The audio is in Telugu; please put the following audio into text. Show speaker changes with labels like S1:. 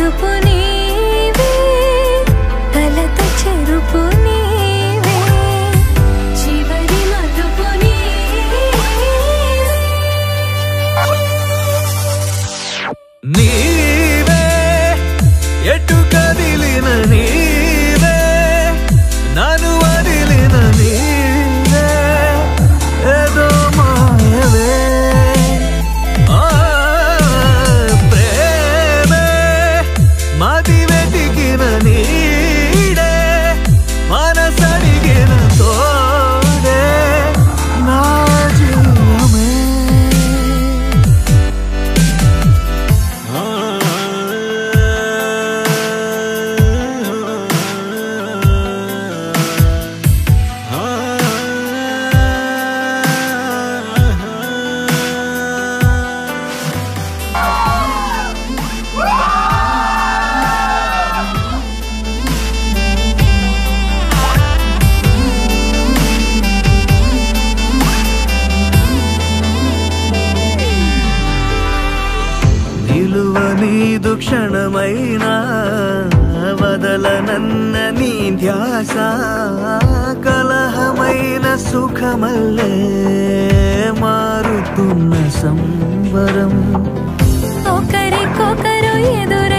S1: పిలుపు నీవే కలత చెరుపు నీవే చివరి మలుపు
S2: నీవే ఎటు కదిలిన నీవే నన్ను వదిలిన నీవే ఏదో మాయవే ప్రేమే మది వెతికిన నీడే మనసడిగిన తోడే నా జీవమే నీదు క్షణమైనా వదలనన్న నీ ధ్యాస కలహమైన సుఖమల్లే మారుతున్న సంబరం
S1: ఒకరికొకరు ఎదుర